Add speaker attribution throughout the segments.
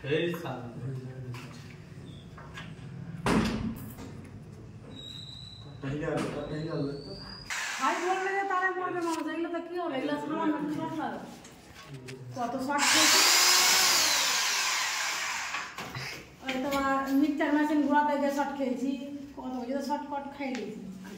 Speaker 1: Hey, son.
Speaker 2: High बोलने के तारे बोलने में मुझे इल्ल तक क्यों इल्ल सामान में कुछ मत लगा तो शॉर्ट खेल तो मिक्सर मशीन गुड़ा दे शॉर्ट खेल जी कौन हो जो शॉर्ट कट खेल ली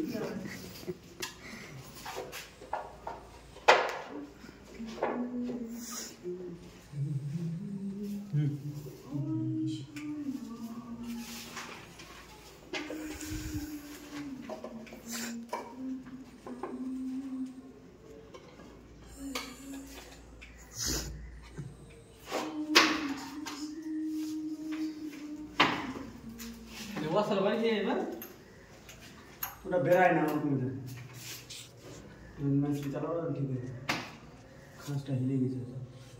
Speaker 1: वासल भाई ये है
Speaker 3: पूरा बेरा है ना मुझे मैं चला रहा ठीक है खास टहले गई सर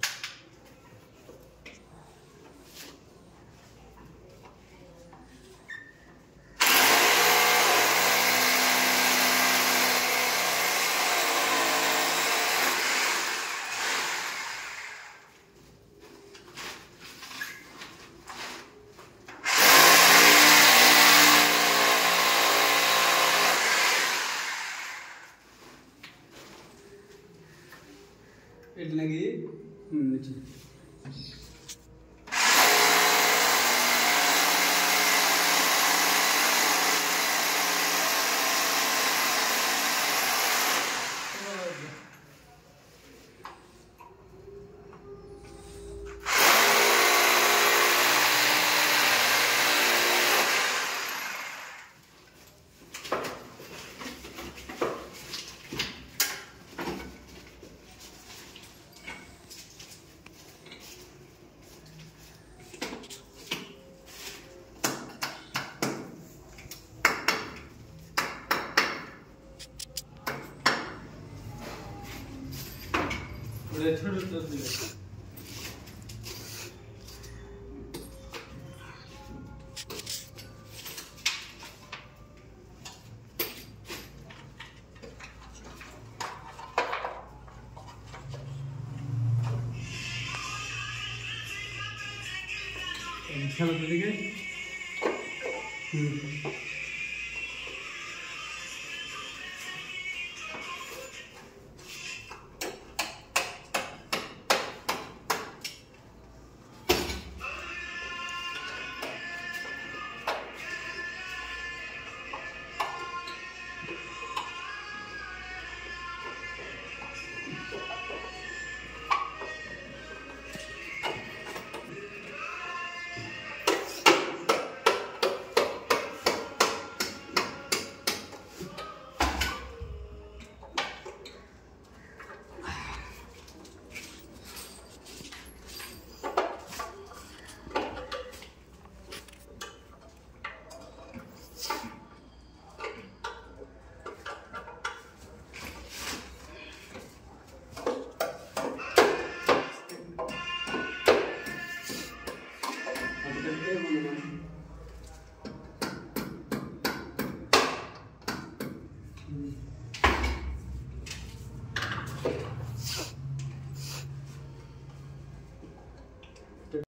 Speaker 3: लगी नीचे
Speaker 1: छोड़ दो
Speaker 3: चलो ठीक है